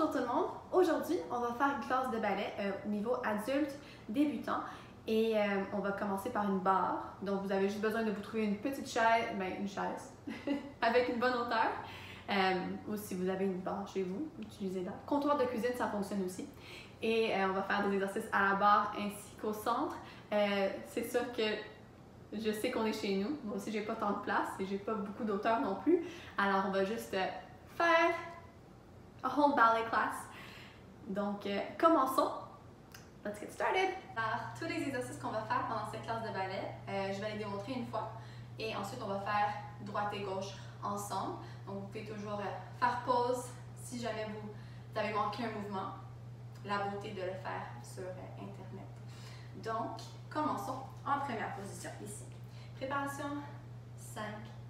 Bonjour tout le monde! Aujourd'hui, on va faire une classe de ballet au niveau adulte débutant et on va commencer par une barre. Donc vous avez juste besoin de vous trouver une petite chaise, une chaise avec une bonne hauteur. Ou si vous avez une barre chez vous, utilisez-la. Comptoir de cuisine, ça fonctionne aussi. Et on va faire des exercices à la barre ainsi qu'au centre. C'est sûr que je sais qu'on est chez nous. Moi aussi, j'ai pas tant de place et j'ai pas beaucoup d'auteur non plus. Alors, on va juste faire a whole ballet class. Donc, commençons. Let's get started. Alors, tous les exercices qu'on va faire pendant cette classe de ballet, je vais les démontrer une fois. Et ensuite, on va faire droite et gauche ensemble. Donc, vous pouvez toujours faire pause si jamais vous avez manqué un mouvement. La beauté de le faire sur Internet. Donc, commençons en première position ici. Préparation 5,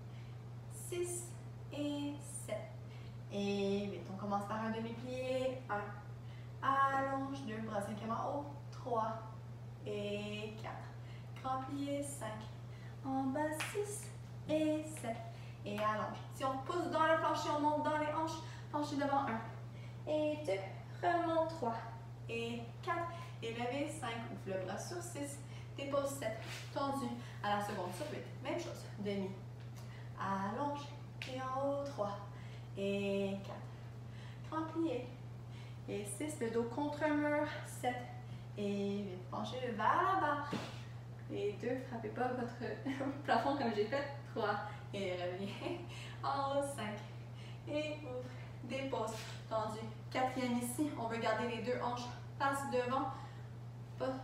6 et 7. Et 8. On commence par un demi-plié. 1. Allonge, 2. Bras cinquièmement haut. 3 et 4. Grand plié. 5. En bas 6 et 7. Et allonge. Si on pousse dans le plancher, on monte dans les hanches. Plancher devant 1 et 2. Remonte 3 et 4. Élevé 5. Ouvre le bras sur 6. Dépose 7. Tendu à la seconde sur 8. Même chose. Demi. Allonge. Et en haut 3 et 4. Grand plié. Et 6. Le dos contre un mur. 7 et 8. Penchez le vers la barre. Et 2. Frappez pas votre plafond comme j'ai fait. 3 et reviens. En haut 5 et ouvre. Dépose. Tendu. 4e ici. On veut garder les deux hanches. Passe devant. Pas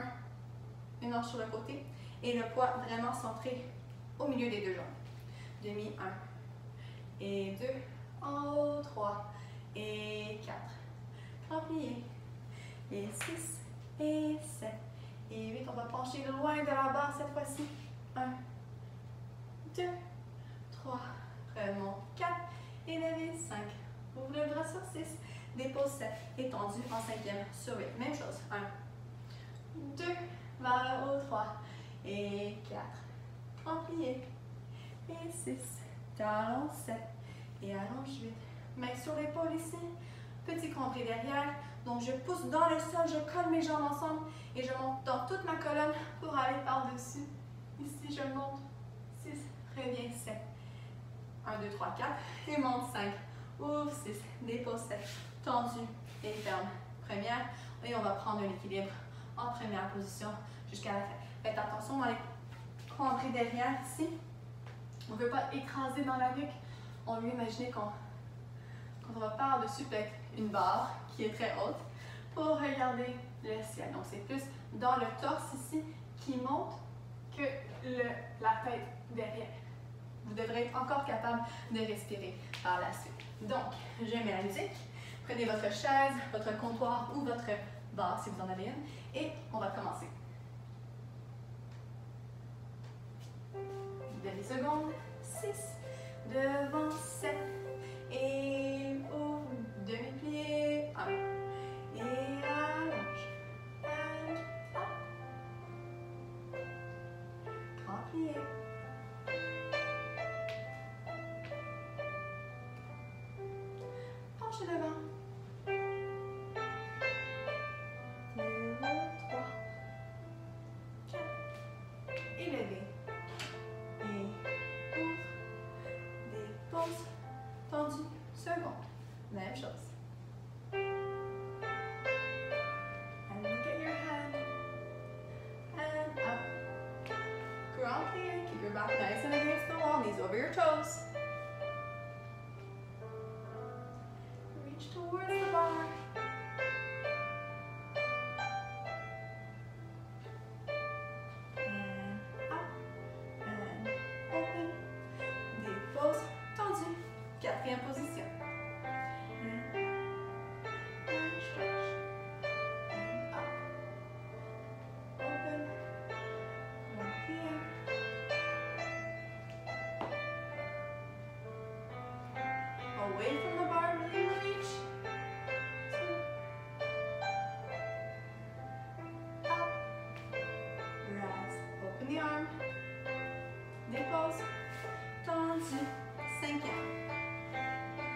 une hanche sur le côté. Et le poids vraiment centré au milieu des deux jambes. Demi 1 et 2. En haut 3 et 4. Grand plié. Et 6 et 7 et 8. On va pencher loin de la barre cette fois-ci. 1, 2, 3. Remonte 4. Élevé 5. Ouvre le bras sur 6. Dépose 7. Et tendu en 5e sur 8. Même chose. 1, 2. Vers le haut 3 et 4. Grand plié. Et 6. Talon 7. Et allonge 8. Main sur l'épaule ici. Petit compris derrière. Donc je pousse dans le sol, je colle mes jambes ensemble et je monte dans toute ma colonne pour aller par-dessus. Ici je monte 6, reviens 7. 1, 2, 3, 4 et monte 5. Ouvre 6, dépose 7. Tendu et ferme. Première. Et on va prendre un équilibre en première position jusqu'à la fin. Faites attention dans les compris derrière ici. On ne veut pas écraser dans la nuque. On veut imaginer qu'on va par-dessus peut-être une barre qui est très haute pour regarder le ciel. Donc c'est plus dans le torse ici qui monte que la tête derrière. Vous devrez être encore capable de respirer par la suite. Donc, je mets la musique. Prenez votre chaise, votre comptoir ou votre barre si vous en avez une et on va commencer. Demi-seconde, 6, devant 7 et ouvre, demi-plié, 1 et allonge, and up, grand plié, penche devant, 2, 3, 4, élevé. Dépose, tendu, seconde. Même chose. And look at your hand. And up. Grand plié. Keep your back nice and against the wall. Knees over your toes. Reach towards the bar. And up. And open. Dépose, tendu. 4e position. And stretch. And up. Open. Grand plié. Away from the bar, really reach. 2. Up. Rise. Open the arm. Dépose. Tendu. 5e.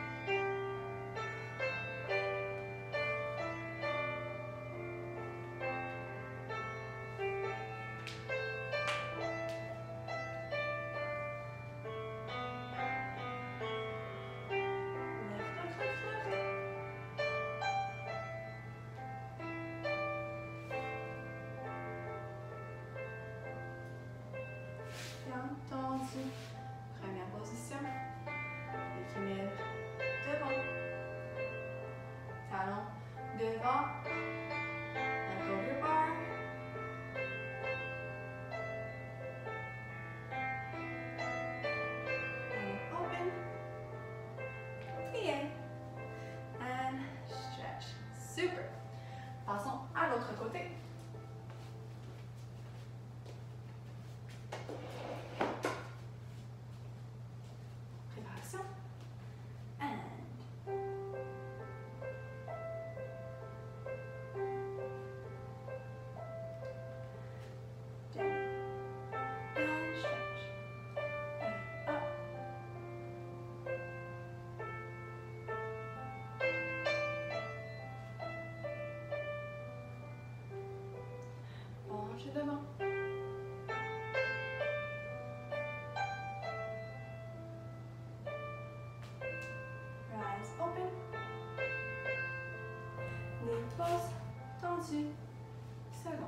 devant. Rise, open. Dépose, tendu. Second.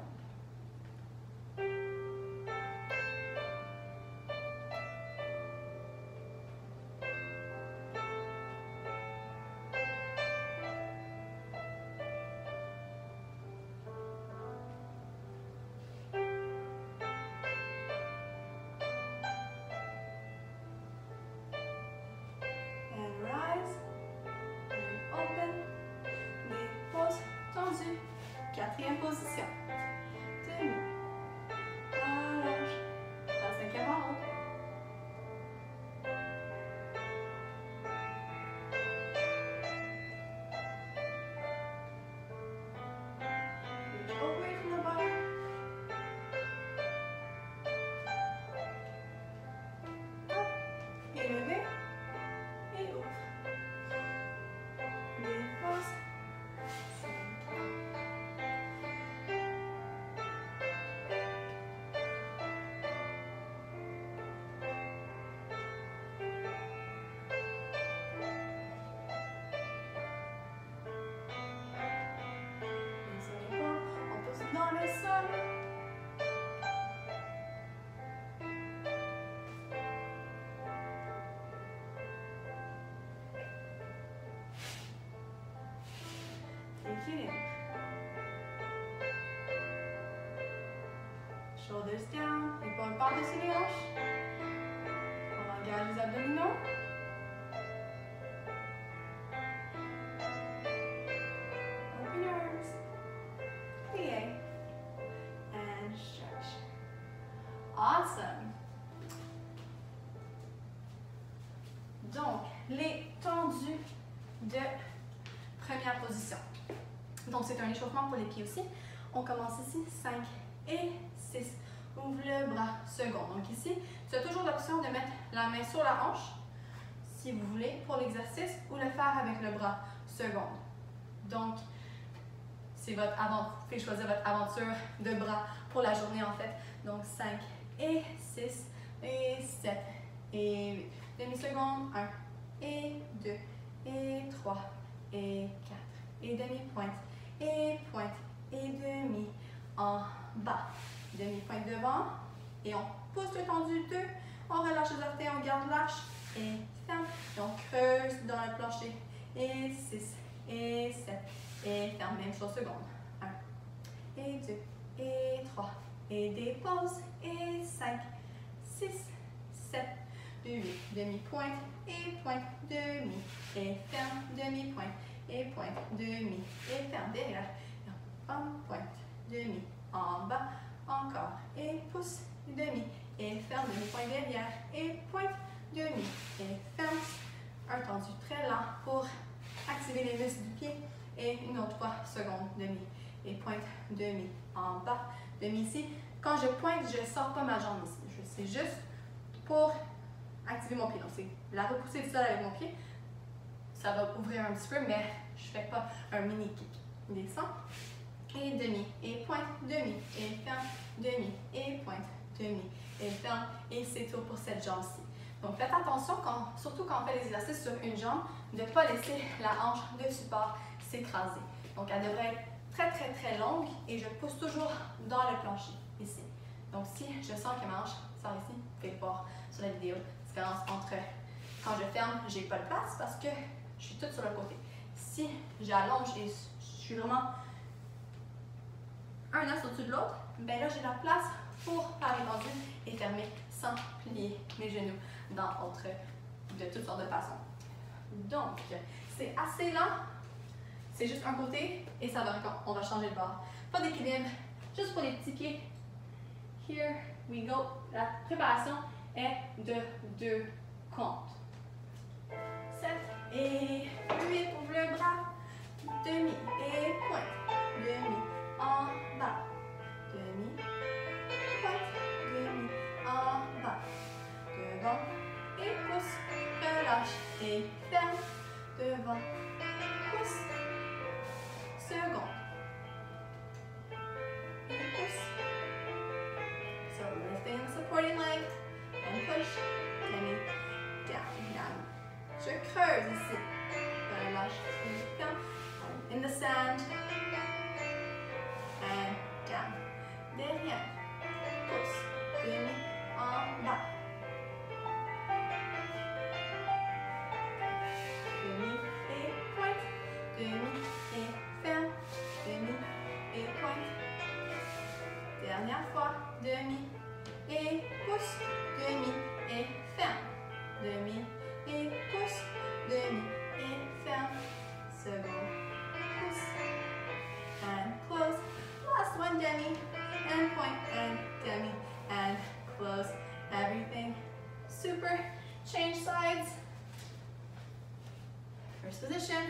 Quatrième position. Demi. Allonge. La cinquième en haut. Reach away from the bar. Hop. Élevé. Et ouvre. Dépose. Dans le sol. Équilibre. Shoulders down, épaules par-dessus les hanches. On engage les abdominaux. Open your arms. Plie. And stretch. Awesome. Donc, les tendus de première position. Donc, c'est un échauffement pour les pieds aussi. On commence ici, 5 et 6. Ouvre le bras, second. Donc ici, tu as toujours l'option de mettre la main sur la hanche, si vous voulez, pour l'exercice, ou le faire avec le bras, second. Donc, c'est votre vous pouvez choisir votre aventure de bras pour la journée en fait. Donc 5 et 6 et 7 et 8. Demi-seconde, 1 et 2 et 3 et 4 et demi-pointe et demi en bas. Demi-pointe devant et on pousse le tendu 2. On relâche les orteils, on garde lâche et ferme. Et on creuse dans le plancher et 6 et 7. Et ferme, même chose seconde. 1 et 2 et 3 et dépose et 5, 6, 7, 8, demi-pointe et pointe, demi et ferme, demi-pointe et pointe, demi et ferme derrière. En pointe, demi, en bas, encore et pousse, demi et ferme, demi-pointe derrière et pointe, demi et ferme. Un tendu très lent pour activer les muscles du pied. Et une autre fois, seconde, demi. Et pointe, demi, en bas, demi ici. Quand je pointe, je ne sors pas ma jambe ici. C'est juste pour activer mon pied. Donc, c'est la repoussée du sol avec mon pied. Ça va ouvrir un petit peu, mais je ne fais pas un mini kick. Descends. Et demi. Et pointe, demi. Et ferme, demi. Et pointe, demi. Et ferme. Et c'est tout pour cette jambe-ci. Donc, faites attention, surtout quand on fait les exercices sur une jambe, de ne pas laisser la hanche de support s'écraser. Donc, elle devrait être très, très, très longue et je pousse toujours dans le plancher, ici. Donc, si je sens que ma hanche sort ici, vous pouvez le voir sur la vidéo. La différence entre quand je ferme, je n'ai pas de place parce que je suis toute sur le côté. Si j'allonge et je suis vraiment un os au-dessus de l'autre, bien là, j'ai la place pour faire les tendus et fermer sans plier mes genoux de toutes sortes de façons. Donc, c'est assez lent. C'est juste un côté et ça va encore. On va changer de bord. Pas d'équilibre, juste pour les petits pieds. Here we go. La préparation est de 2 comptes. 7 et 8. Ouvre le bras. Demi et pointe. Demi en bas. Demi. Pointe. Demi en bas. Devant. Et pousse. Relâche. Et ferme. Devant. Pousse. Seconde. Et pousse. supporting leg, and push, demi, down, down. Je creuse ici. Relâche, ferme. In the sand, and down. Derrière, pousse, demi, en bas. Demi et pointe, demi et ferme, demi et pointe. Dernière fois, demi et pousse, demi et ferme, demi et pousse, demi et ferme. Second, pousse, and close. Last one, demi, and point, and demi, and close. Everything super. Change sides. First position.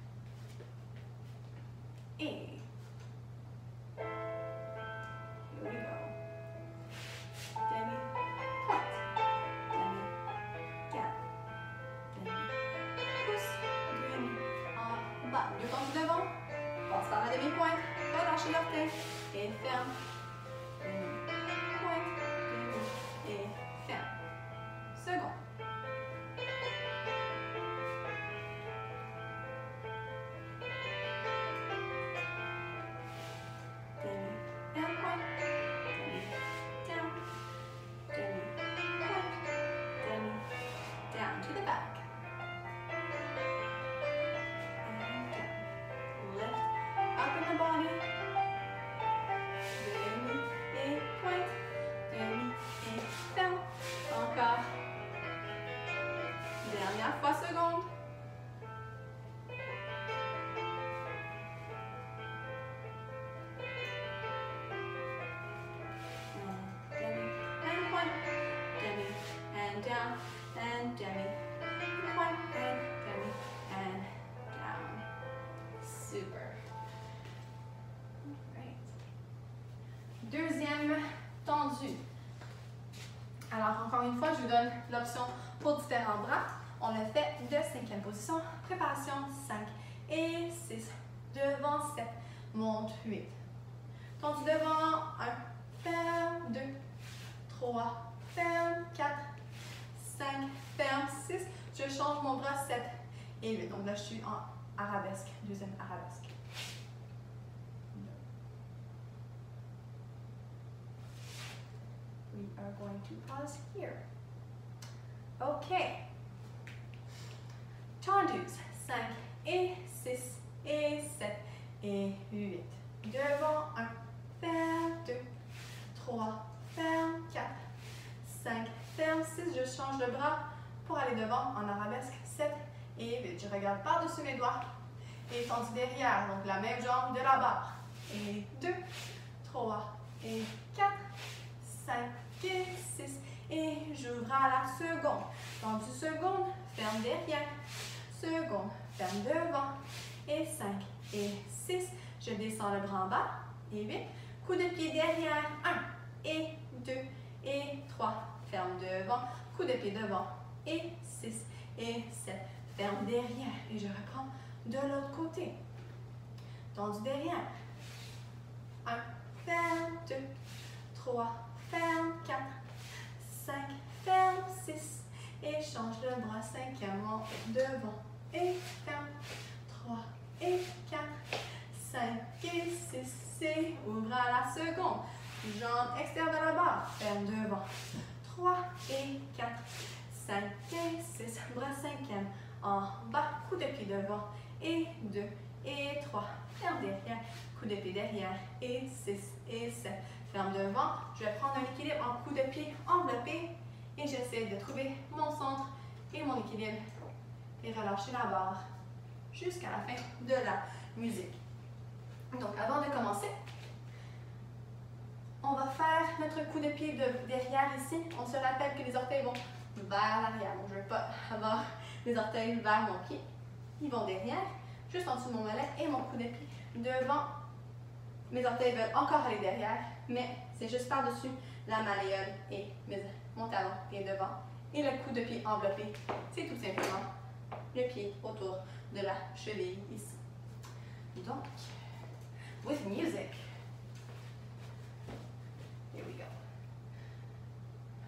A. Here we go. Demi, point, demi, down, demi, pousse, demi, en bas. Deux temps devant, passe par la demi-pointe, relâchez l'orteil et ferme. Demi, pointe, demi et ferme. Second. Dernière fois, seconde. Demi, and point, demi, and down, and demi, point, and demi, and down. Super. Right. Deuxième tendu. Alors, encore une fois, je vous donne l'option pour différents bras. On le fait de cinquième position. Préparation 5 et 6. Devant 7. Monte 8. Tendu devant 1. Ferme 2. 3. Ferme 4. 5. Ferme 6. Je change mon bras 7 et 8. Donc là, je suis en arabesque. Deuxième arabesque. We are going to pause here. OK. Tendus, 5 et 6 et 7 et 8. Devant 1, ferme 2, 3, ferme 4, 5, ferme 6. Je change de bras pour aller devant en arabesque 7 et 8. Je regarde par-dessus mes doigts et tendu derrière. Donc la même jambe de la barre. Et 2, 3 et 4, 5 et 6. Et j'ouvre à la seconde. Tendu seconde, ferme derrière. Seconde, ferme devant. Et 5 et 6. Je descends le bras en bas. Et 8. Coup de pied derrière. 1 et 2 et 3. Ferme devant. Coup de pied devant. Et 6 et 7. Ferme derrière. Et je reprends de l'autre côté. Tendu derrière. 1, ferme 2, 3, ferme 4, 5, ferme 6. Et change le bras cinquièmement devant. Et ferme 3 et 4, 5 et 6. Et ouvre à la seconde. Jambe externe de la barre. Ferme devant. 3 et 4, 5 et 6. Bras cinquième en bas. Coup de pied devant. Et 2 et 3. Ferme derrière. Coup de pied derrière. Et 6 et 7. Ferme devant. Je vais prendre un équilibre en coup de pied enveloppé. Et j'essaie de trouver mon centre et mon équilibre. Et relâcher la barre jusqu'à la fin de la musique. Donc, avant de commencer, on va faire notre coup de pied de derrière ici. On se rappelle que les orteils vont vers l'arrière. Donc, je ne veux pas avoir les orteils vers mon pied. Ils vont derrière, juste en dessous de mon mollet et mon coup de pied devant. Mes orteils veulent encore aller derrière, mais c'est juste par-dessus la malléole et mon talon est devant. Et le coup de pied enveloppé, c'est tout simplement le pied autour de la cheville ici. Donc, with music. Here we go.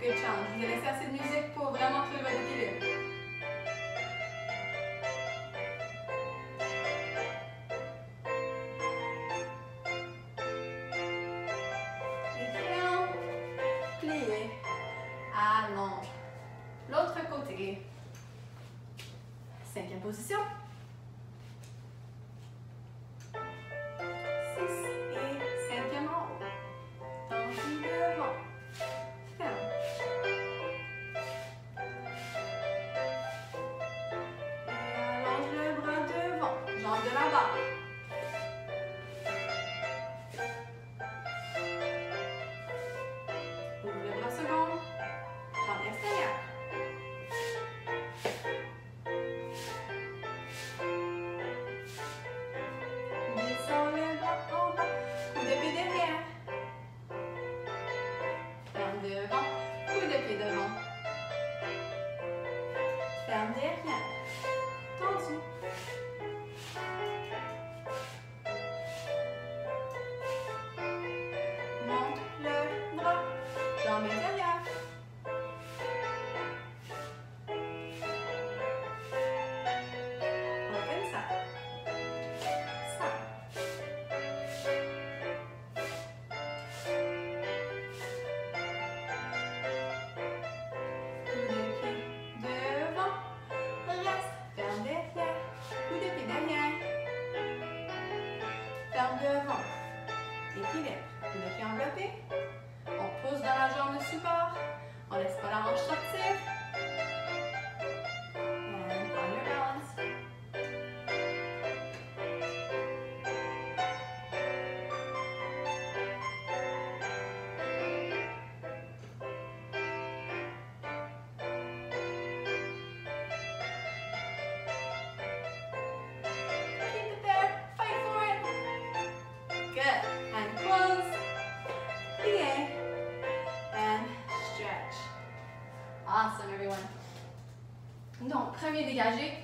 good challenge. Je vous ai laissé assez de musique pour vraiment trouver votre équilibre. Allonge. L'autre côté. 5e position. 6 et 5e en haut. Tendu devant. Ferme. Et allonge le bras devant. Jambe de la barre. Ouvre le bras second. Jambe extérieure. Descends le bras en bas. Coup de pied derrière. Ferme devant. Coup de pied devant. Ferme derrière. Tendu. Monte le bras. Jambe intérieure. Open side. Side. Coup de pied devant. Reste. Ferme derrière. Coup de pied derrière. Ferme devant. Équilibre. Coup de pied enveloppé. On pousse dans la jambe de support. On laisse pas la hanche sortir. And find your balance. Keep it there. Fight for it. Good. And close. Plie. And stretch. Awesome, everyone. Donc, premier dégagé.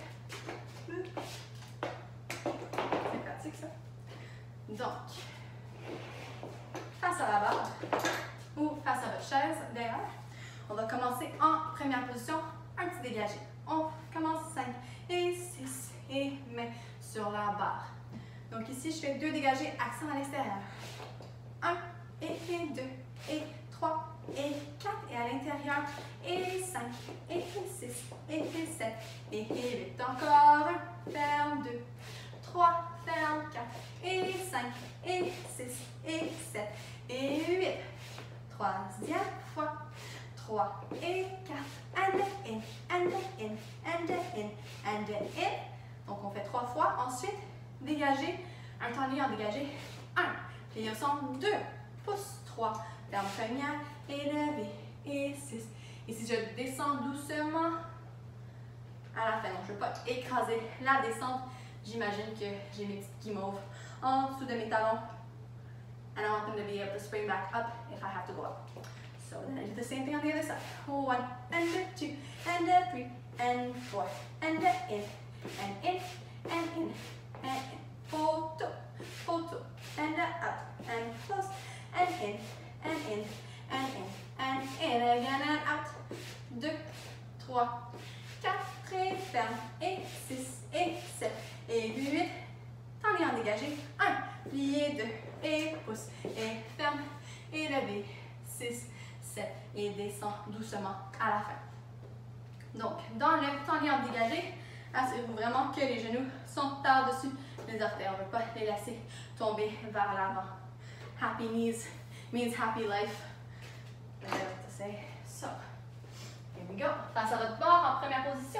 C'est pratique, ça. Donc, face à la barre ou face à votre chaise, d'ailleurs, on va commencer en première position, un petit dégagé. On commence 5 et 6 et main sur la barre. Donc ici, je fais 2 dégagés, accent à l'extérieur. 1 et 2 et 3 et 4 et à l'intérieur et 5 et 6 et 7 et 8. Encore 1, ferme 2, 3, ferme 4 et 5 et 6 et 7 et 8. Troisième fois. 3 et 4. And in, and in, and in, and in. Donc on fait 3 fois. Ensuite, dégager. Un temps libre dégagé. 1. Plier au centre. 2. Pouce. 3. Ferme première. Élevé. Et 6. Et si je descends doucement à la fin. Donc je ne veux pas écraser la descente. J'imagine que j'ai mes petites guimauves en dessous de mes talons. And I want them to be able to spring back up if I have to go up. So then I do the same thing on the other side. 1 and 2 and 3 and 4 and in and in and in and in. Photo, photo, and out and close and in and in and in and in again and out. 2, 3, 4 et ferme et 6 et 7 et 8. Temps libre dégagé. 1, plié 2 et pouce et ferme et levé 6, 7 et descend doucement à la fin. Donc, dans le temps libre dégagé, assurez-vous vraiment que les genoux sont par-dessus les orteils. On ne veut pas les laisser tomber vers l'avant. Happy knees means happy life. I have to say. So, here we go. Face à votre barre en première position.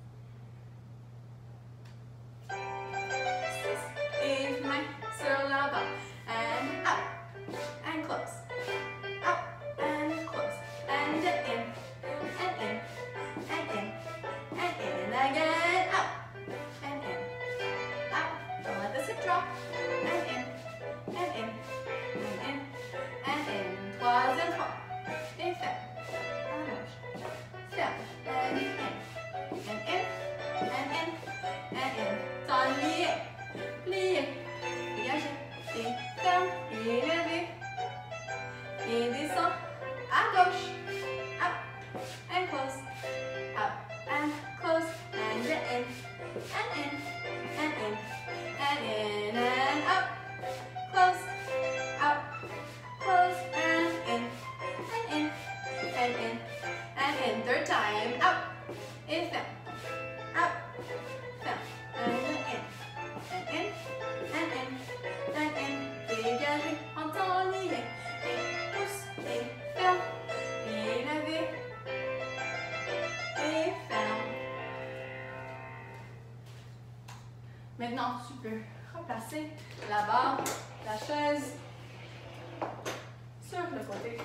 6 et main sur la barre. And out. And close. Out. And close. And in. And in. And in. And in. Again. Out. And in. Out. Don't let the hip drop. And in. And in. And in. And in. Troisième fois. Et ferme. Allonge. Ferme. And in. And in. And in. And in. Temps lié. and up, close, out, close, and in, and in, and in, and in. Third time, out, et ferme, out, ferme, and in, and in, and in, and in. Dégagez en temps lié, et pousse, et ferme, et levez, et ferme. Maintenant, tu peux replacer la barre, la chaise sur le côté.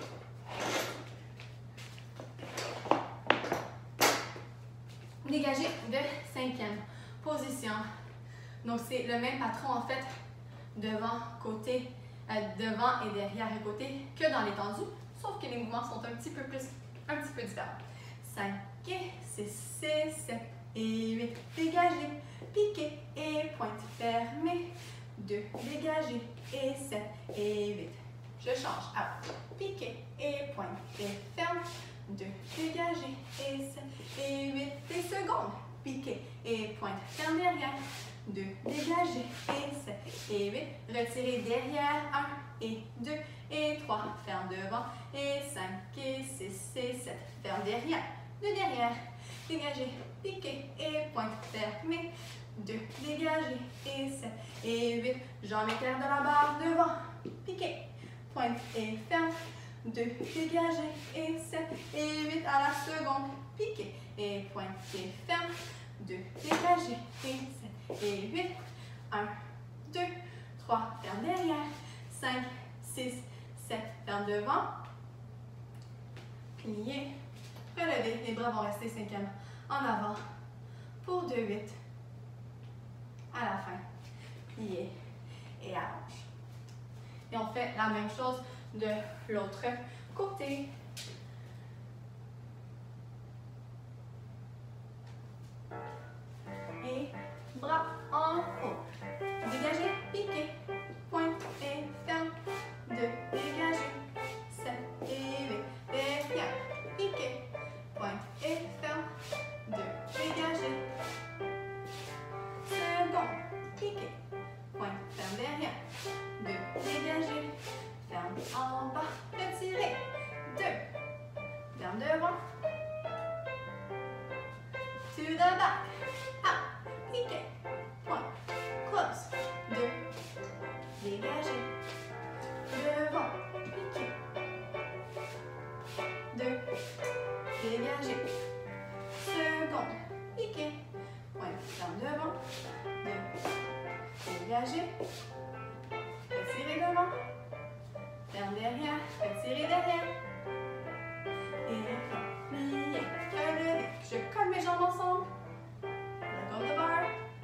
Dégagez de 5e position. Donc, c'est le même patron en fait devant, côté, devant et derrière et côté que dans l'étendue, sauf que les mouvements sont un petit peu différents. 5 et 6 et 7 et 8. Dégagez, piquez et pointe fermée. 2, dégagez et 7 et 8. Je change. Out, piquez et pointe et ferme. 2, dégagez et 7 et 8. Des secondes. Piquez et pointe ferme derrière. 2, dégagez et 7 et 8. Retirez derrière. 1 et 2 et 3. Ferme devant et 5 et 6 et 7. Ferme derrière. De derrière. Dégagez, piquez et pointe fermée. 2, dégagez et 7 et 8. Jambes éclair de la barre devant. Piquez, pointe et ferme. 2, dégagez et 7 et 8 à la seconde. Piquez et pointe et ferme. 2, dégagez et 7 et 8. 1, 2, 3, ferme derrière. 5, 6, 7, ferme devant. Pliez. Relevez, les bras vont rester 5e en avant pour 2, 8. À la fin, pliez et allonge. Et on fait la même chose de l'autre côté. Et bras en haut. Dégagez, piquez, pointe et ferme. 2, dégagez, 7 et 8. Derrière, piquez, pointe et ferme. 2, dégagez. Seconde, piquez, pointe, ferme derrière. 2, dégagez, ferme en bas, retirez. 2, ferme devant. To the back, up, piquez, pointe, close. 2, dégagez. Devant, piquez. 2, dégagez. Seconde, piquez, pointe, ferme devant. 2, dégagez. Retirez devant. Ferme derrière, retirez derrière. Et pliez, relevez. Je colle mes jambes ensemble. Let go of the bar.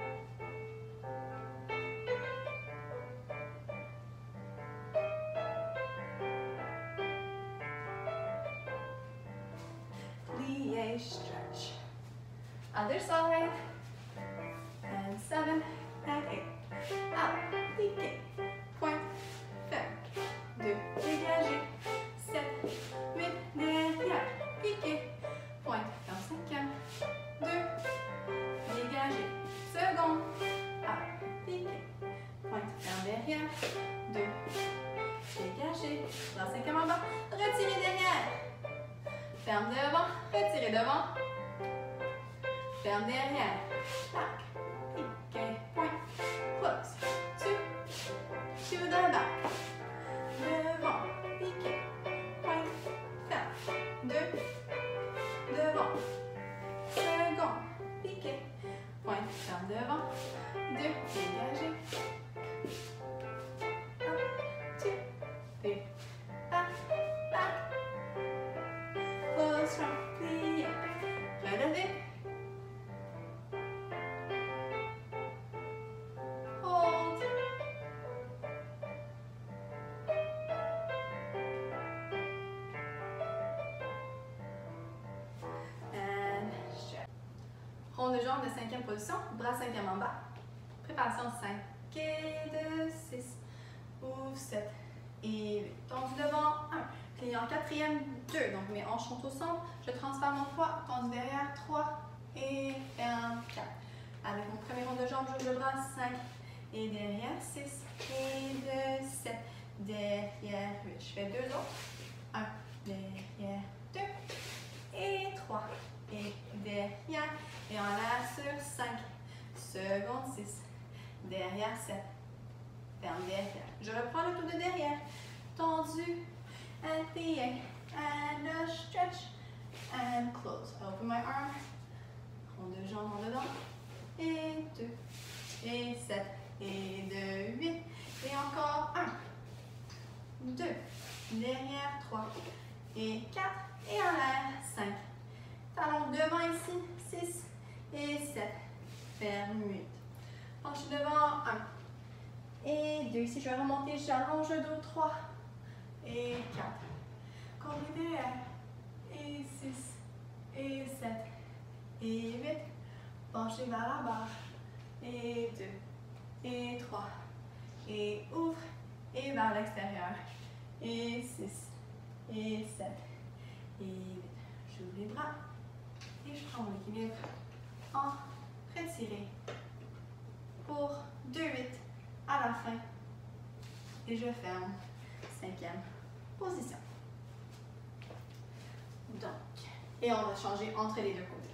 Pliez, stretch. Other side. And 7 and 8. Out, piquez, pointe, ferme. 2, dégagez. 7, 8, derrière, piquez, pointe, ferme 5e. 2, dégagez. Seconde. Out, piquez, pointe, ferme derrière. 2, dégagez. Bras 5e en bas. Retirez derrière. Ferme devant, retirez devant. Ferme derrière. Back. Piquez, pointe, close. 2, to the back. Devant, piquez, pointe, ferme. 2, devant. Seconde, piquez, pointe, ferme devant. 2, dégagez. 1, 2, 3, back, back. Close from, pliez, relevez. Hold. And stretch. Rond de jambe de 5e position, bras 5e en bas. Préparation 5 et 2, 6, ouvre 7 et 8. Tendu devant, 1. Plié en 4e, 2. Donc mes hanches sont au centre. Je transfère mon poids, tendu derrière, 3 et ferme 4. Avec mon premier rond de jambe, j'ouvre le bras, 5 et derrière 6 et 2, 7, derrière 8. Je fais 2 autres. 1, derrière 2 et 3 et derrière. Et en l'air sur 5. Seconde 6, derrière 7. Ferme derrière. Je reprends le tour de derrière. Tendu. And plie. And a stretch. And close. Open my arm. Rond de jambes en dedans. Et 2. Et 7. Et 2, 8. Et encore 1. 2. Derrière 3. Et 4. Et en l'air 5. Talons devant ici. 6. Et 7. Ferme 8. Penche devant 1. Et 2. Ici, je vais remonter. J'allonge le dos. 3. Et 4. Combi derrière. Et 6. Et 7. Et 8. Penchez vers la barre. Et 2. Et 3. Et ouvre. Et vers l'extérieur. Et 6. Et 7. Et 8. J'ouvre les bras. Et je prends mon équilibre. En retiré. Pour 2, 8 à la fin. Et je ferme. 5e position. Donc, et on va changer entre les deux côtés.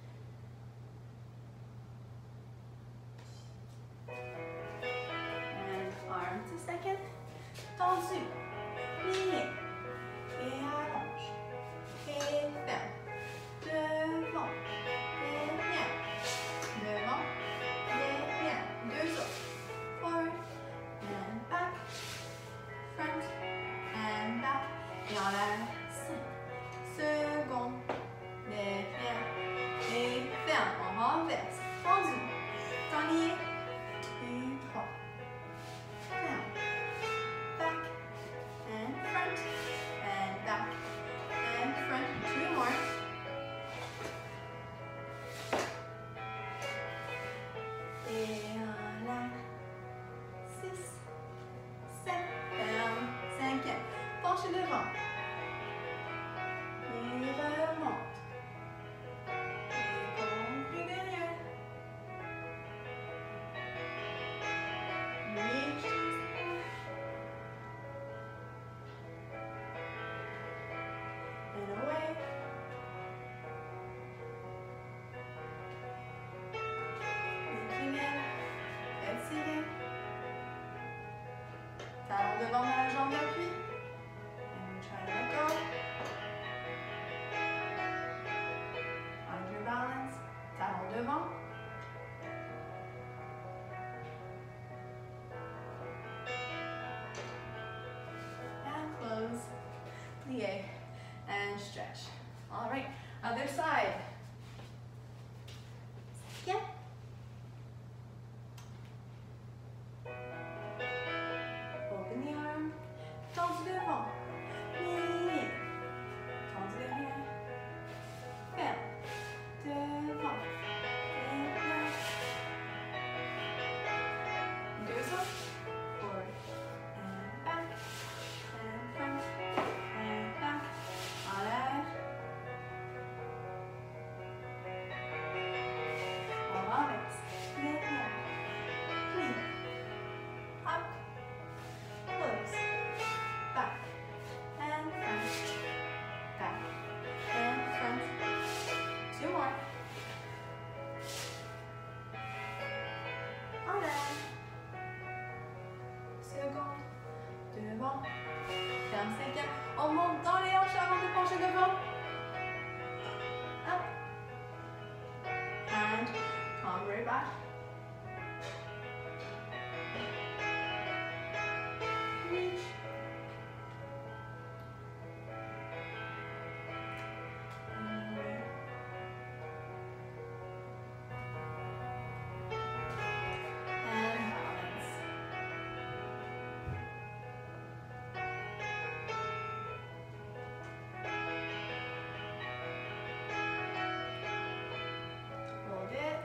And arm to second. Tendu. Plié. Et allonge. Et ferme. Devant. Derrière. Devant. Derrière. 2 autres. Forward. And back. Front. And back. Et en l'air. 5. Seconde. Derrière. Et ferme. On renverse. Tendu. Tenier. Et 3. Ferme. Back. And front. And back. And front. 2 more. Et en l'air. 6. 7. Ferme. 5e. Penchez devant. Et remonte. Et conclut derrière. Reach to support. And away. Incliné. Étiré. Talon devant la jambe d'appui. And try to let go. Find your balance. Talon devant. And close. Plie. And stretch. All right. Other side. Yeah. Open the arm. Tendu devant. Plié. Tendu derrière. Ferme. Devant. Derrière. 2 autres. Forward. And back. And front. And back. En l'air. On renverse. Derrière. Plie. Up. Close. Back. And front. Back. And front. 2 more. En l'air. Seconde. Devant. Ferme 5e. On monte dans les hanches avant de pencher devant. Up. And come right back. Reach. And away. And balance. Hold it.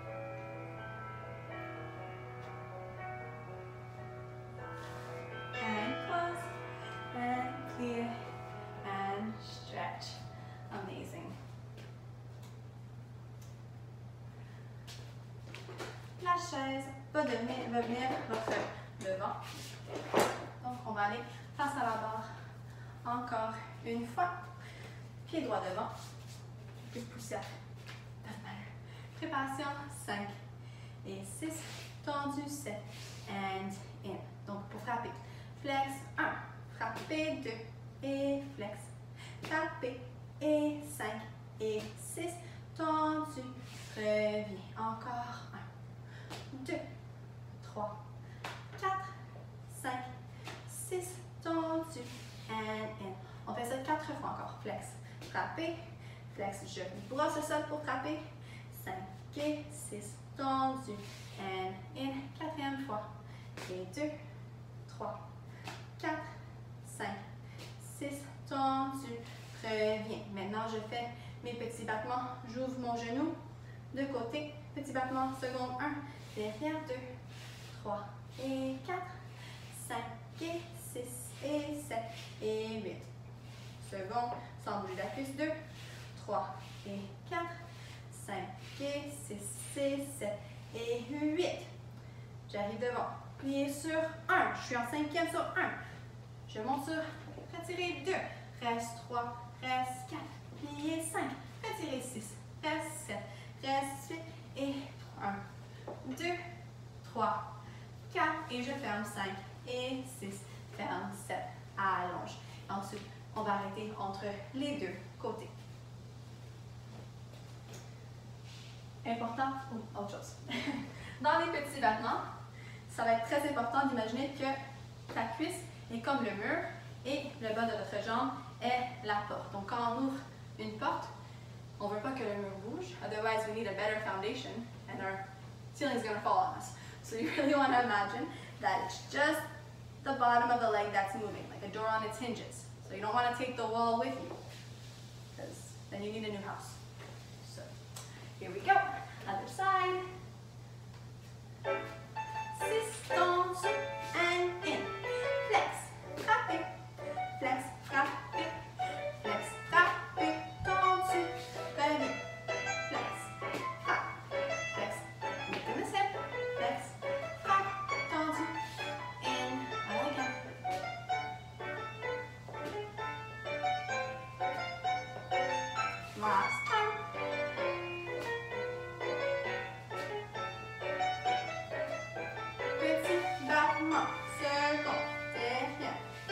And close. And clear. And stretch. Amazing. La chaise. va venir votre devant. Donc, on va aller face à la barre. Encore une fois. Pied droit devant. Plus poussière. Préparation, 5 et 6. Tendu, 7. And in. Donc, pour frapper. Flex, 1. Frapper, 2. Et flex. Frapper. Et 5 et 6. Tendu. Reviens. Encore 1. 2. 3. 4. 5. 6. Tendu. And in. On fait ça 4 fois encore. Flex. Frapper. Flex. Je brosse le sol pour frapper. 5 et 6. Tendu. And in. Quatrième fois. Et 2. 3. 4. 5. 6. Tendu. Reviens. Maintenant, je fais mes petits battements. J'ouvre mon genou de côté. Petit battement. Seconde 1. Derrière 2. 3 et 4. 5 et 6 et 7 et 8. Second, sans bouger la cuisse, 2, 3 et 4, 5 et 6 et 7 et 8. J'arrive devant, plié sur 1, je suis en cinquième sur 1. Je monte sur, retirez 2, reste 3, reste 4, plié 5, retirez 6, reste 7, reste 8 et 1, 2, 3, 4 et je ferme 5 et 6, ferme 7, allonge. Ensuite, on va arrêter entre les deux côtés. Important ou autre chose. Dans les petits battements, ça va être très important d'imaginer que ta cuisse est comme le mur et le bas de votre jambe est la porte. Donc, quand on ouvre une porte, on ne veut pas que le mur bouge. Otherwise, we need a better foundation and our ceiling is going to fall on us. So you really want to imagine that it's just the bottom of the leg that's moving, like a door on its hinges. So you don't want to take the wall with you, because then you need a new house. So here we go. Other side. 6, tendu, and in. Flex, frapper, flex, frapper, flex, frapper, tendu, revenez. Flex, frappe, flex, mettez le hip, flex, frappe, tendu, in, again. Last time. Petit battement, second, derrière.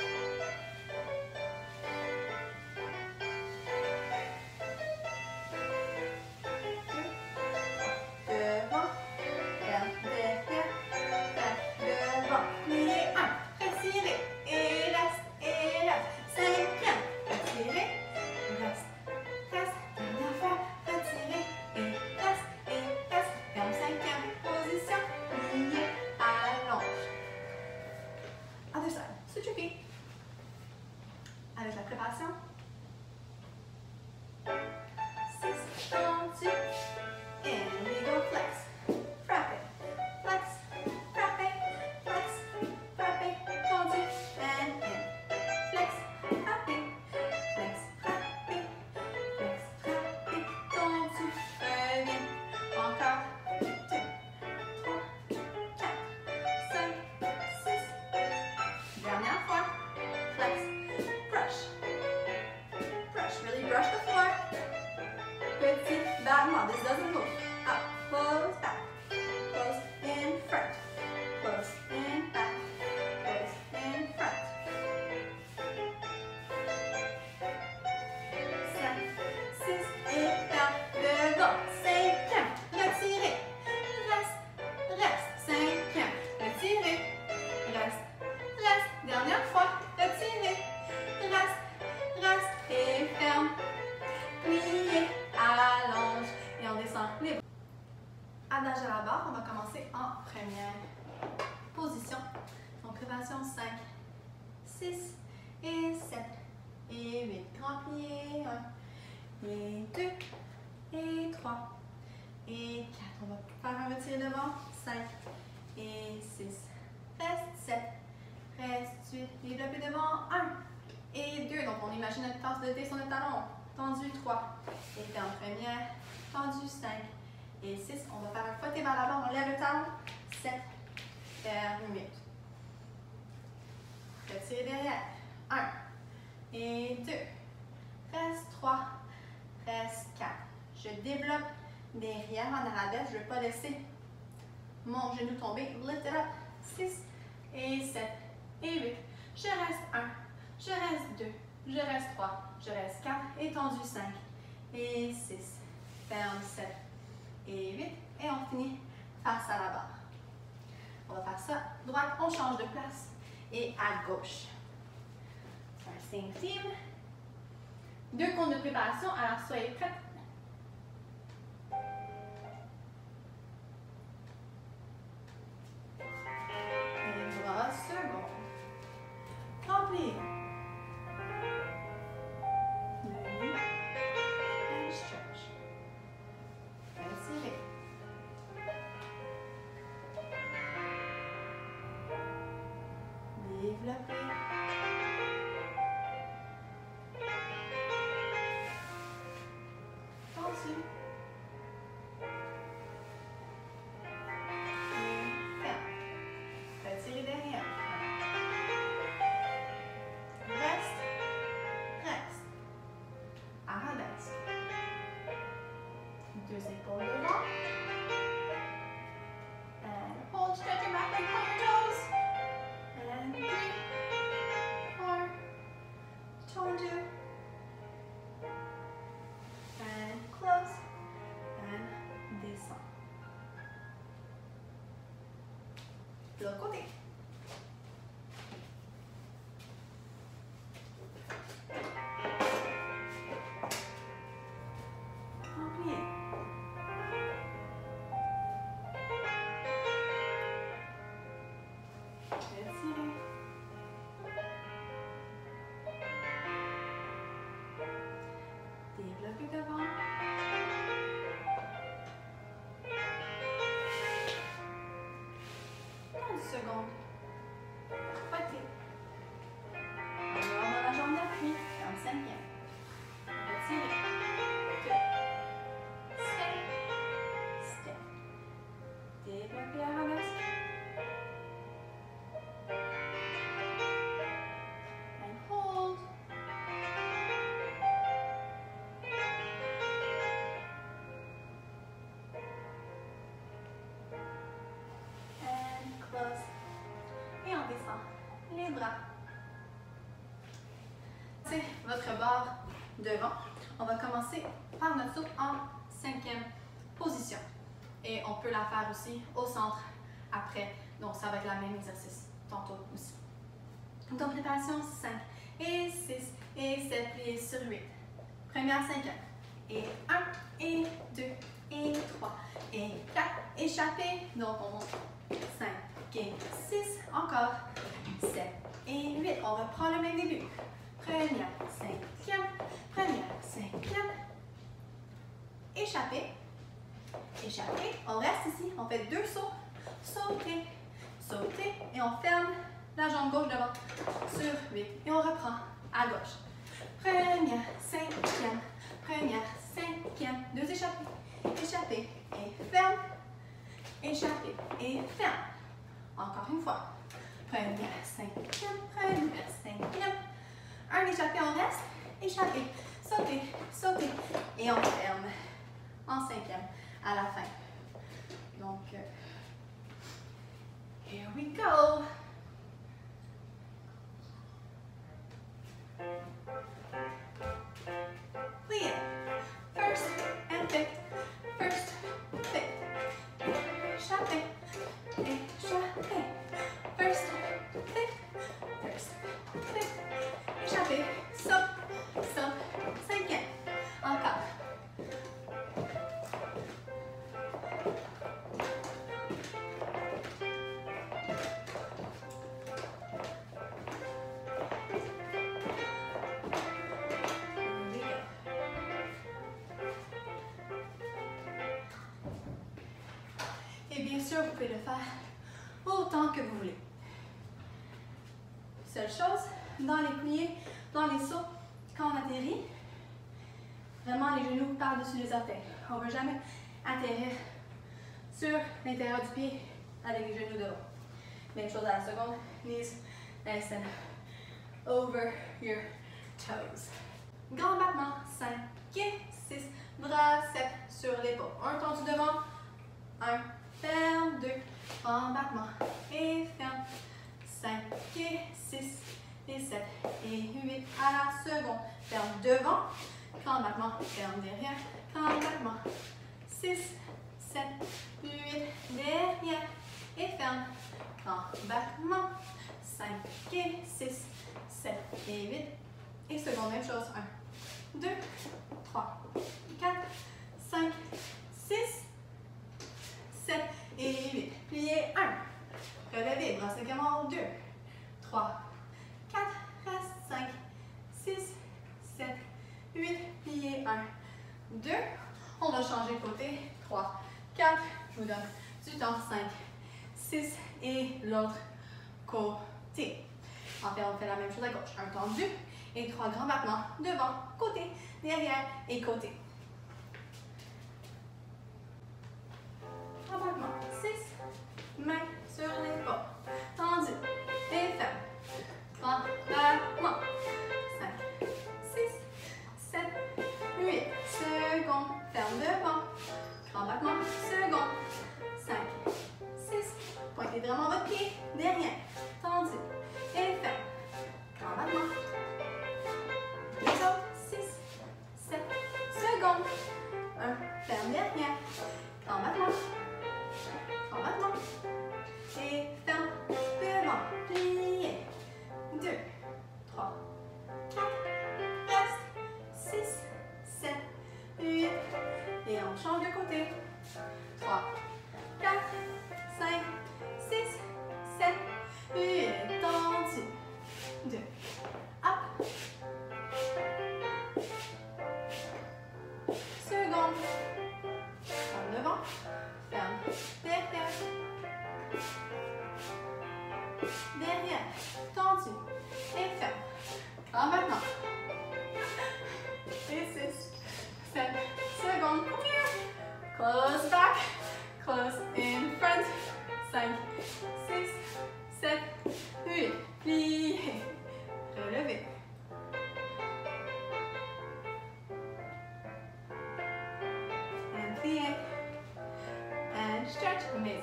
Devant, vers derrière, vers devant, plié 1, retirez, et reste, cinquième, retirez, reste, dernière fois, retirez, et reste, ferme cinquième position, plié, allonge. Other side, switch your feet. Avec la préparation. 6, tendu, and we go flex, frappe, flex, frappe, flex, frappe, tendu, and in. Flex, frappe, flex, frappe, flex, frappe, tendu, reviens. Encore 2, 3, 4, 5, 6. Dernière fois. Flex, brush, really brush the floor. Petit battement, this doesn't move. Up, close, back, close, in, front, close, in, back, close, in, front. 5, 6, et vers devant. Cinquième, retirez, reste, cinquième, retirez, reste, dernière fois, retirez, reste, et ferme, plié, allonge, et on descend les bras. Adage à la barre, on va commencer en première position. Donc, préparation 5, 6, et 7, et 8. Grand plié, 1, et 2, et 3, et 4. On va faire un retiré devant, 5, et 6, reste 7, reste 8, développer devant, 1, et 2. Donc, on imagine notre tasse de thé sur le talon. Tendu 3, et ferme première, tendu 5, et 6. On va faire un côté vers l'avant, on lève le talon, 7. Ferme 8. Retirez derrière. 1 et 2. Reste 3. Reste 4. Je développe derrière en arabesque. Je ne veux pas laisser mon genou tomber. Lift it up. 6 et 7 et 8. Je reste 1. Je reste 2. Je reste 3. Je reste 4. Étendu 5 et 6. Ferme 7 et 8. Et on finit face à la barre. On va faire ça. Droite, on change de place. Et à gauche. Same team. 2 comptes de préparation. Alors, soyez prêts. Et bras second. Remplir. And stretch. Retirez. Développez. Tendu. Et ferme. Retirez derrière. Reste. Reste. Arabesque. 2 épaules devant. And hold, stretch your back leg, point your toes. And 3, 4, tendu. And close. And descend. De l'autre côté. Remplir. Retirez. Développez devant. 15 secondes. Frottez. On va dans la jambe d'appui. En 5e. Retirez. 2. Step. Step. Développez arabesque. And hold. And close. Et on descend les bras. C'est votre barre devant. On va commencer par notre soupe en 5e position. Et on peut la faire aussi au centre après. Donc ça va être la même exercice tantôt aussi. Donc préparation 5 et 6 et 7 pliés sur 8. Première 5e. Et 1 et 2 et 3 et 4. Échappez. Donc on monte 5 et 6. Encore 7 et 8. On reprend le même début. Première 5e. Première 5e. Échappez. Échappez. On reste ici. On fait 2 sauts. Sauter. Sauter. Et on ferme la jambe gauche devant sur 8. Et on reprend à gauche. Première 5e. Première 5e. 2 échappées. Échappez. Et ferme. Échappez. Et ferme. Encore une fois. Première 5e. Première 5e. Un échappé, on reste. Échappé. Sauter. Sauter. Et on ferme en 5e à la fin. Donc, here we go. Plie. First and pick. First, pick. Échappé. Échappé. First, pick. First, pick. Échappé. Saute. Saute. 5e. Encore. Et bien sûr, vous pouvez le faire autant que vous voulez. Seule chose, dans les pliés, dans les sauts, quand on atterrit, vraiment les genoux par-dessus les orteils. On ne veut jamais atterrir sur l'intérieur du pied avec les genoux devant. Même chose à la seconde. Knees nice and over your toes. Grand battement. 5 et 6. Bras 7 sur l'épaule. Un tendu devant. 1. Ferme. 2. Grand battement. Et ferme. 5 et 6 et 7 et 8 à la seconde. Ferme devant. Grand battement. Ferme derrière. Grand battement. 6, 7, 8 derrière. Et ferme. Grand battement. 5 et 6, 7 et 8. Et seconde, même chose. 1, 2, 3, 4, 5, 6, 7 et 8. Pliez 1. Relevez, bras également 2, 3, 4, reste 5, 6, 7, 8. Pliez 1, 2. On va changer de côté. 3, 4. Je vous donne du temps. 5, 6 et l'autre côté. Enfin, on fait la même chose à gauche. Un tendu et 3 grands battements devant, côté, derrière et côté. Grand battement. 6. Main sur l'épaule. Tendu et ferme. Grand battement. 5, 6, 7, 8. Seconde. Ferme devant. Grand battement. Seconde. 5, 6. Pointez vraiment votre pied. Derrière. Tendu et ferme. Grand battement. Les autres. 6, 7. Seconde. 1. Ferme derrière. Grand battement. Grand battement. Et ferme devant. Pliez. 2, 3, 4. Reste. 6, 7, 8. Et on change de côté. 3, 4, 5, 6, 7, 8. Tendu. 2. Up. Seconde. Ferme devant. Ferme derrière. Derrière. Tendu. Et ferme. Grand battement. Et 6, 7 secondes. Close back. Close in front. 5, 6, 7, 8. Pliez. Relevez. And pliez. And stretch. Amazing.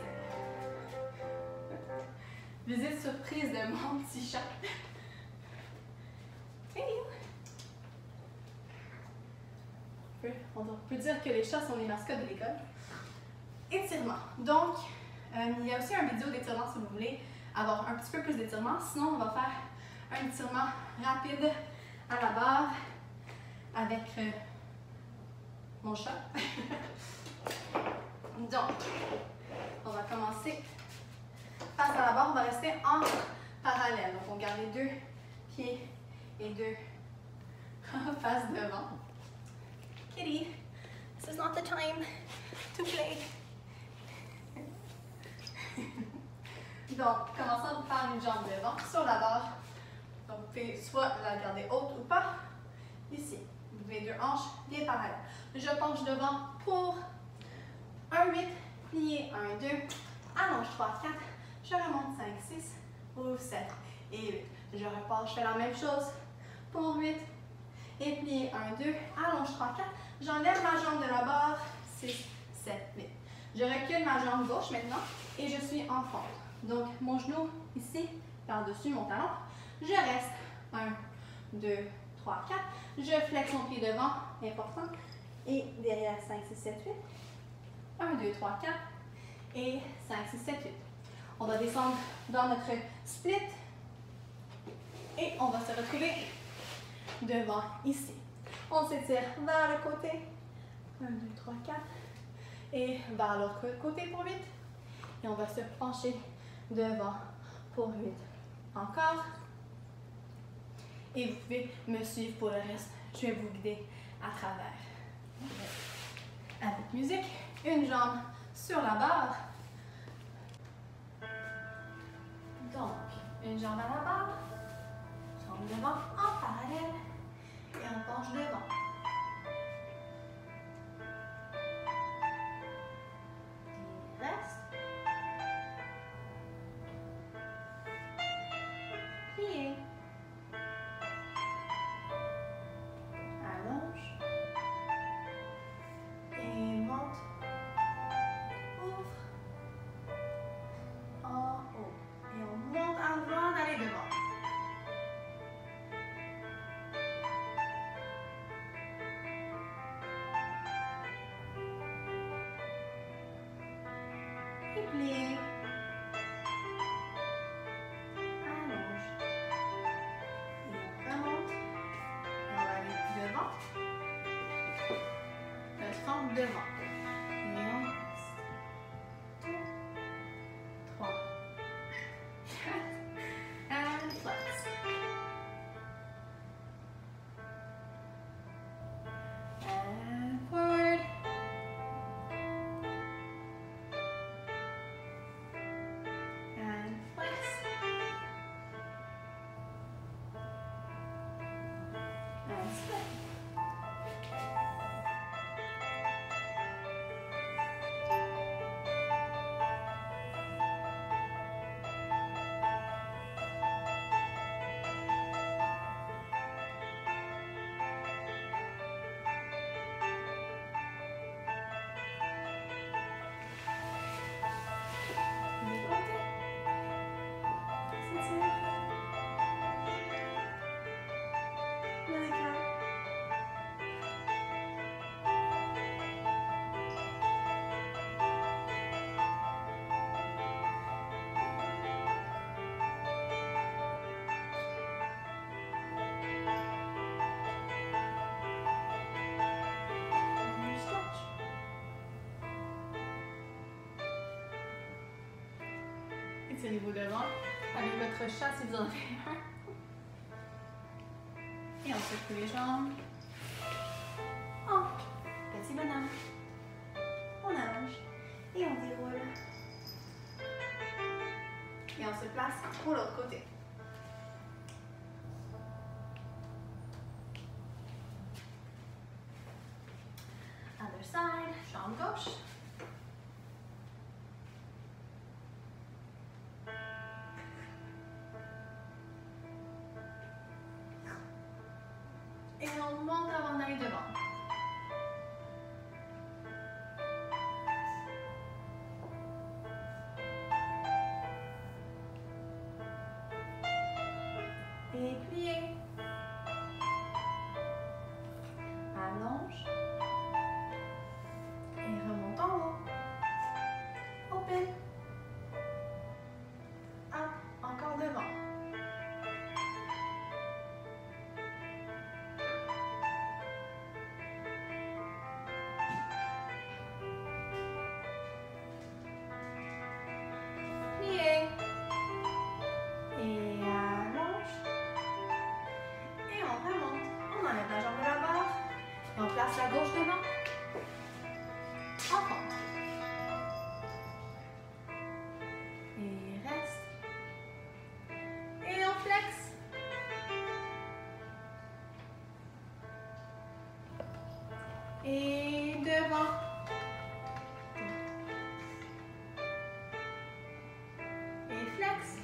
Visite surprise de mon petit chat. Hey. On peut dire que les chats sont les mascottes de l'école. Étirement. Donc, il y a aussi une vidéo d'étirement si vous voulez avoir un petit peu plus d'étirement. Sinon, on va faire un étirement rapide à la barre avec mon chat. Donc, on va commencer face à la barre. On va rester en parallèle. Donc, on garde les 2 pieds et 2 faces devant. Kitty, this is not the time to play. Donc, commençons par une jambe devant sur la barre. Donc, vous pouvez soit la garder haute ou pas. Ici, vous avez 2 hanches bien parallèles. Je penche devant pour un 8, plié 1, 2, allonge 3, 4, je remonte 5, 6, ouvre 7 et 8. Je repars, je fais la même chose pour 8 et plié 1, 2, allonge 3, 4. J'enlève ma jambe de la barre, 6, 7, 8. Je recule ma jambe gauche maintenant et je suis en fente. Donc, mon genou ici, par-dessus mon talon. Je reste 1, 2, 3, 4. Je flexe mon pied devant, important. Et derrière 5, 6, 7, 8. 1, 2, 3, 4. Et 5, 6, 7, 8. On va descendre dans notre split. Et on va se retrouver devant ici. On s'étire vers le côté. 1, 2, 3, 4. Et vers l'autre côté pour 8. Et on va se pencher devant pour 8. Encore. Et vous pouvez me suivre pour le reste. Je vais vous guider à travers. Avec musique, une jambe sur la barre. Donc, une jambe à la barre. Jambe devant en parallèle. Et on penche devant. Et reste. Plie. Allonge. Et on remonte. Et on va aller devant. Le centre devant. Et on reste. 2, 3, 4. And flex. And forward. And flex. And split. Étirez-vous devant avec votre chat si vous en avez un. Et on secoue les jambes. Oh, petit bonhomme. On allonge et on déroule. Et on se place pour l'autre côté. Other side, jambe gauche. Et on monte avant d'aller devant. Et pliez. Allonge. Et remonte en haut. Open. Up. Encore devant. Pliez. Et allonge. Et on remonte. On enlève la jambe de la barre. Et on place la gauche devant. En contre. Et reste. Et on flex. Et devant. Et flex.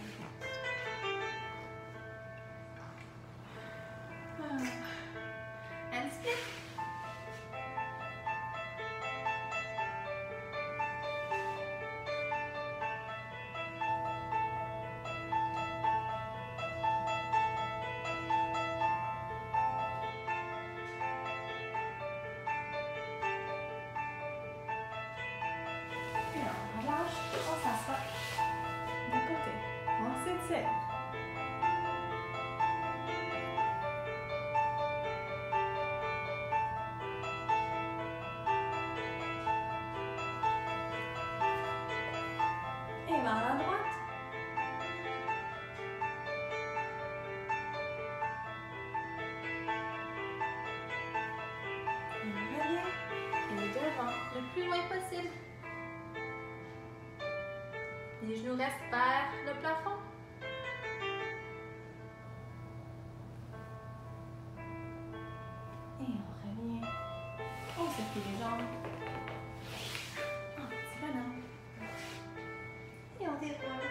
And split. Et on relâche, on s'assoit de côté. On s'étire. Et vers la droite. Et on revient. Et devant, le plus loin possible. Les genoux restent vers le plafond. Et on revient. On secoue les jambes. Un petit bonhomme. Et on déroule.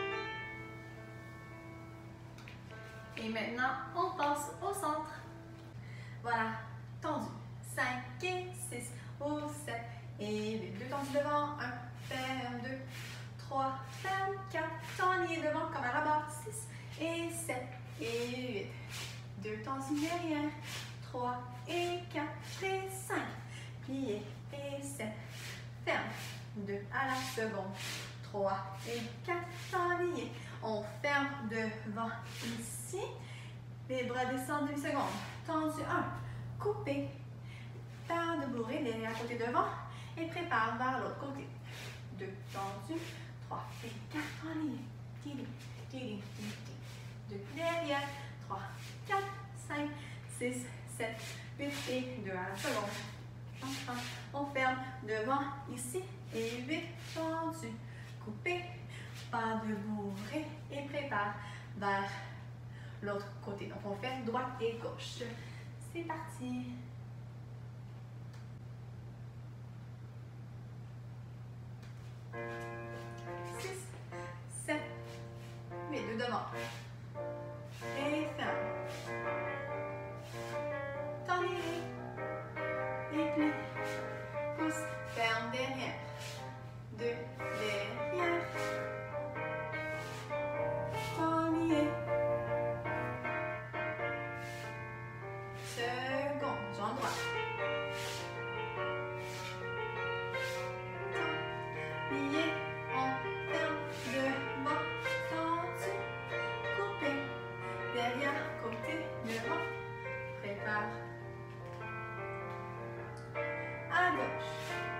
Et maintenant, on passe au centre. Voilà, tendu. 5 et 6 ou 7 et 8. 2 tendus devant. 1, ferme, 2, 3, ferme, 4. Tendus devant comme à la barre. 6 et 7 et 8. 2 tendus derrière. 3 et 4 et 5. Plié et 7. Ferme. 2 à la seconde. 3 et 4. Tablier. On ferme devant ici. Les bras descendent demi-seconde. Tendu 1. Coupé. Paire de bourrées derrière côté devant. Et prépare vers l'autre côté. 2. Tendu. 3 et 4. Tablier. Tili, tili, tili, tili. 2 derrière. 3, 4, 5, 6, 7, 8 et 2 à la seconde. On ferme devant ici et 8 tendu. Coupé, pas de bourrée et prépare vers l'autre côté. Donc on fait droite et gauche. C'est parti. 6, 7, 8, 2 devant. Et ferme. Tendez et plie. Pousse, ferme derrière. 2 derrière. Tendez. Seconde, jambe droite. Tendez, on ferme devant, tendu, coupé. Derrière, côté, devant. Prépare. À gauche.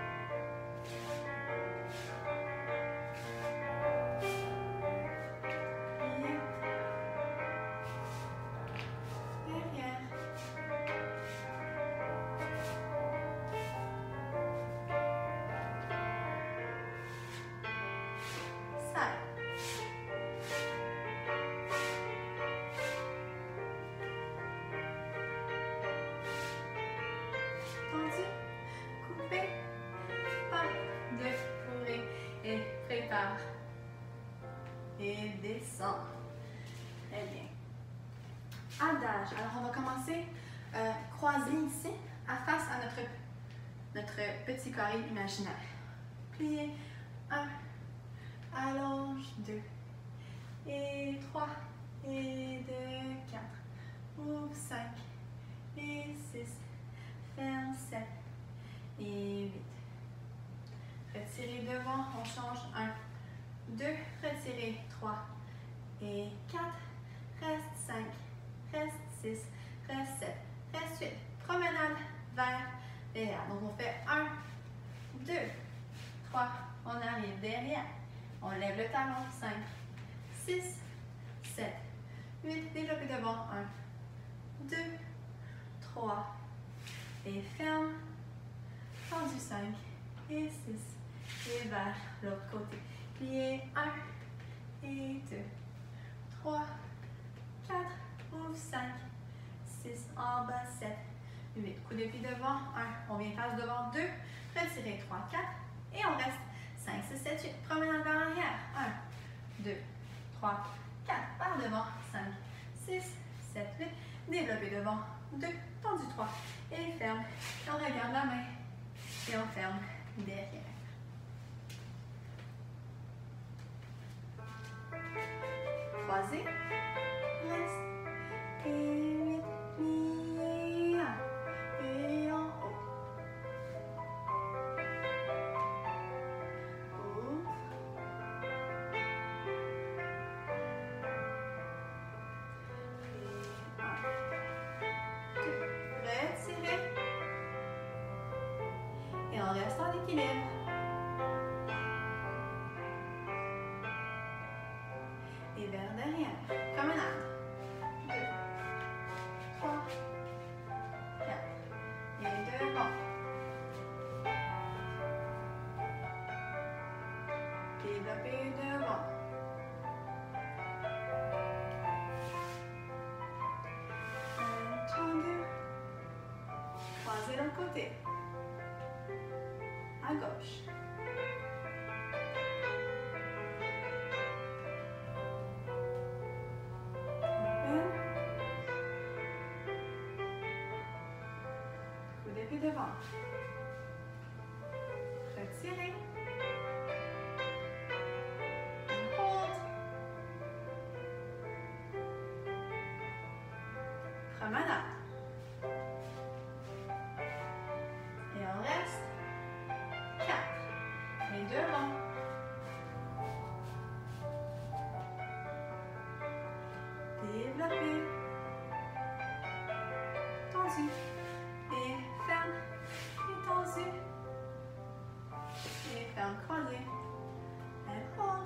Derrière. Side. Tendu, coupé, pas de bourrée et prépare. Et descend. Très bien. Adage. Alors on va commencer croiser ici, face à notre petit carré imaginaire. Plier. 1, allonge 2 et 3 et 2, 4. Ouvre 5 et 6. Ferme 7 et 8. Retirez devant, on change 1, 2, retirez 3 et 4. Reste 5, reste 6, reste 7, reste 8. Promenade vers derrière. Donc on fait 1, 2, 3, on arrive derrière. On lève le talon, 5, 6, 7, 8. Développez devant, 1, 2, 3. Et ferme, tendu 5 et 6 et vers l'autre côté. Pliez 1 et 2, 3, 4, ouvre 5, 6, en bas 7, 8. Coup de pied devant, 1, on vient face devant 2, retirez 3, 4 et on reste 5, 6, 7, 8. Promenade vers l'arrière, 1, 2, 3, 4, par devant, 5, 6, 7, 8. Développez devant 2, tendu 3 et ferme. Et on regarde la main et on ferme derrière. Croisez, reste et 8, pliez 1 et en haut. Ouvre. Retirez. Et on reste en équilibre. Et vers derrière. Promenade. 2, 3, 4. Et devant. Développez devant. Tendu. Croisez l'autre côté. À gauche. Coup de pied devant. Retirez. Hold. Promenade. Et on reste 4. Et devant. développé, tendu, et ferme, et tendu, et ferme, croisé, and hold.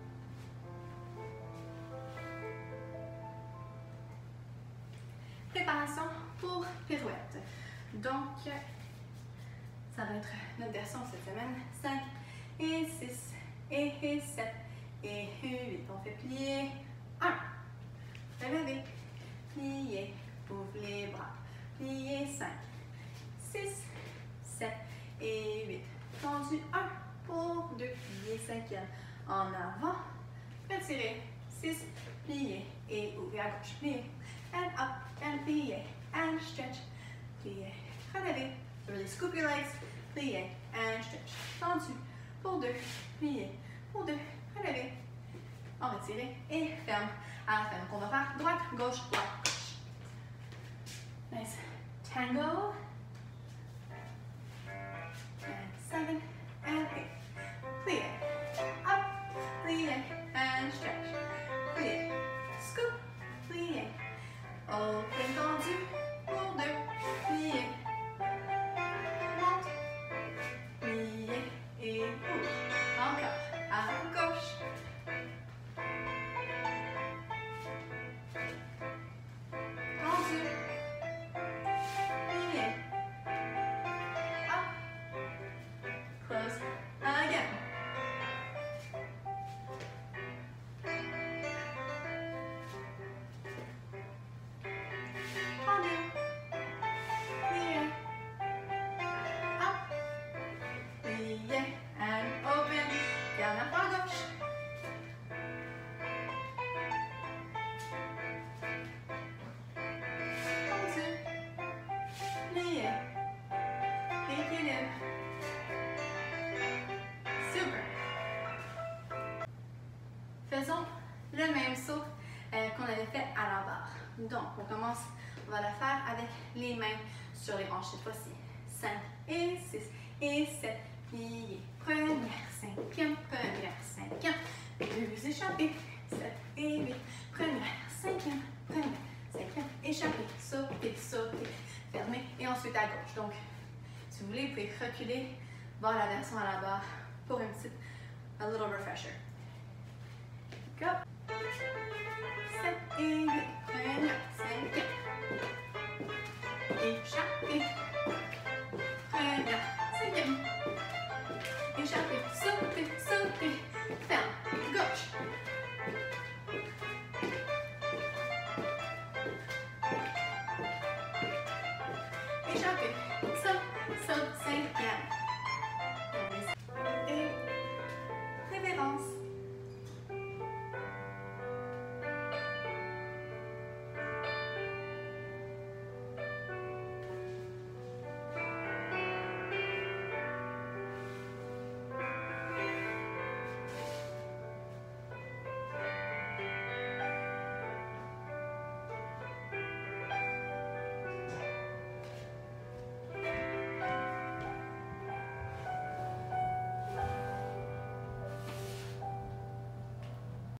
Préparation pour pirouette. Donc, ça va être notre version cette semaine. 5 et 6 et 7 et 8. On fait plier. 1. Relever. Plier. Ouvre les bras. Plier. 5, 6, 7 et 8. Tendu. 1 pour 2. Plier. 5e. En avant. Retirer. 6. Plier. Et ouvrir à gauche. Plier. And up. And plier. And stretch. Plier. Relever. Really scoop your legs. Plier. And stretch. Tendu. Pour 2. Plier. Pour 2. Relever. En retirer. Et ferme. À la fin. Donc, on va faire droite, gauche, droite, gauche. Nice. Tango. And 7. And 8. Plier. Up. Plier. And stretch. Plier. Scoop. Plier. Open, tendu. Pour 2. Plier. Monte. Plier. Et ouvre. Encore. À gauche. Tendu. Plier. Up. Close. Again. Tendu. Plier. Up. Plier. And open. Dernière fois à gauche. Tendu. Plier. Équilibre. Super. Faisons le même saut qu'on avait fait à la barre. Donc, on commence, on va la faire avec les mains sur les hanches cette fois-ci. 5 et 6 et 7. Plier. Première, 5e, première, 5e. 2 échappées. 7 et 8. Première, 5e, première, 5e. Échappée. Sauter, sauter. Fermer. Et ensuite à gauche. Donc, si vous voulez, vous pouvez reculer, voir la version à la barre pour une petite, a little refresher. Go. 7 et 8. Première, 5e. Échappée. Première, 5e. Échappée. Sauter, sauter. Ferme. Gauche. Échappée. Saute, saute, 5e.